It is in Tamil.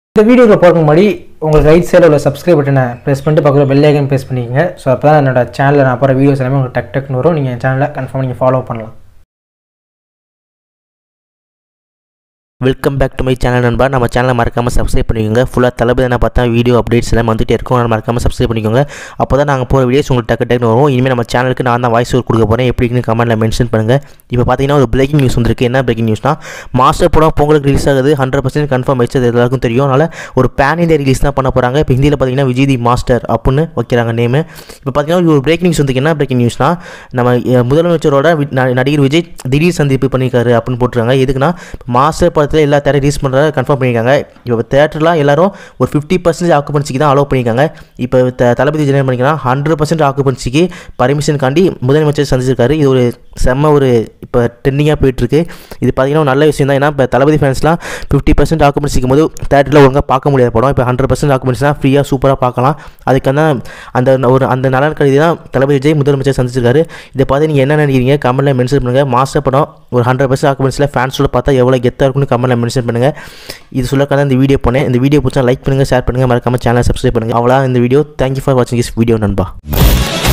இந்த வீடியோக்கு போகிறதுக்கு முன்னாடி உங்கள் ரைட் சைடில் உள்ள சப்ஸ்கிரைப் பட்டனை ப்ரெஸ் பண்ணிட்டு பக்கத்தில் பெல் ஐக்கன் ப்ரெஸ் பண்ணிக்கங்க. ஸோ அப்போ தான் என்னோட சேனலில் நான் போகிற வீடியோஸ் எல்லாமே உங்களுக்கு டக்குன்னு வரும். நீங்கள் என் சேனலை கன்ஃபார்ம் நீங்கள் ஃபாலோ பண்ணலாம். Welcome back to my channel நண்பா. நம்ம சேனலை மறக்காமல் சப்ஸ்கிரைப் பண்ணிக்கோங்க. ஃபுல்லாக தளபதி என்ன பார்த்தா வீடியோ அப்டேட்ஸ் எல்லாம் வந்துகிட்டே இருக்கும். நான் மறக்காமல் சப்ஸ்கிரைப் பண்ணிக்கோங்க. அப்போ தான் நாங்கள் போகிற வீடியோஸ் உங்களுக்கு டக்குன்னு வரும். இனிமேல் நம்ம சேனலுக்கு நான் தான் வாய்ஸ் ஓவர் கொடுக்க போகிறேன். எப்படின்னு கமெண்ட்டில் மென்ஷன் பண்ணுங்கள். இப்போ பார்த்தீங்கன்னா ஒரு பிரேக்கிங் நியூஸ் வந்திருக்கு. என்ன பிரேக்கிங் நியூஸ்னா, மாஸ்டர் படம் பொங்கலுக்கு ரிலீஸ் ஆகுது. 100% கன்ஃபார்ம் ஆயிடுச்சு. அது எல்லாருக்கும் தெரியும். அதனால் ஒரு பேன் இந்தியா ரிலீஸ் தான் பண்ண போகிறாங்க. இப்போ ஹிந்தியில் பார்த்தீங்கன்னா விஜய் தி மாஸ்டர் அப்படின்னு வைக்கிறாங்க நேமு. இப்போ பார்த்தீங்கன்னா ஒரு பிரேக்கிங் நியூஸ் வந்து என்ன பிரேக்கிங் நியூஸ்னா, நம்ம முதலமைச்சரோட நடிகர் விஜய் திடீர் சந்திப்பு பண்ணியிருக்காரு அப்படின்னு போட்டுருக்காங்க. எதுக்குன்னா, மாஸ்டர் படத்தில் எல்லா தேட்டரும் ரிலீஸ் பண்ணுறத கன்ஃபார்ம் பண்ணியிருக்காங்க. இப்போ தேட்டர்லாம் எல்லாரும் ஒரு 50% ஆக்குபன்சிக்கு தான் அலோவ் பண்ணியிருக்காங்க. இப்போ தளபதி ஜெனரேட் பண்ணிக்கலாம் 100% ஆக்குபன்சிக்கு பர்மிஷன் காண்டி முதலமைச்சர் சந்திச்சிருக்காரு. இது ஒரு செம்ம ஒரு இப்போ ட்ரெண்டிங்காக போயிட்டுருக்கு. இது பார்த்தீங்கன்னா ஒரு நல்ல விஷயம் தான். ஏன்னா இப்போ தளபதி ஃபேன்ஸ்லாம் 50% ஆக்குபன்சிக்கும் போது தேட்டரில் ஒழுங்காக பார்க்க முடியாத படம் இப்போ 100% ஆக்குபன்சினா ஃப்ரீயாக சூப்பராக பார்க்கலாம். அதுக்கான அந்த நலன் கருதி தான் தளபதி விஜய் முதலமைச்சர் சந்திச்சிருக்காரு. இதை பார்த்து நீங்கள் என்ன நினைக்கிறீங்க கமெண்ட்டில் மென்ஷன் பண்ணுங்கள். மாஸ்டர் படம் ஒரு 100% ஆக்குபன்சியில் ஃபேன்ஸோட பார்த்தா எவ்வளோ கெத்தாக இருக்குன்னு கமெண்ட்டில் மென்ஷன் பண்ணுங்கள். இது சொல்லக்கான இந்த வீடியோ போனேன். இந்த வீடியோ பிடிச்சா லைக் பண்ணுங்கள், ஷேர் பண்ணுங்கள், மறக்காமல் சேனலை சப்ஸ்கிரைப் பண்ணுங்கள். அவ்வளோ இந்த வீடியோ. தேங்க்யூ ஃபார் வாட்சிங் திஸ் வீடியோ நண்பா.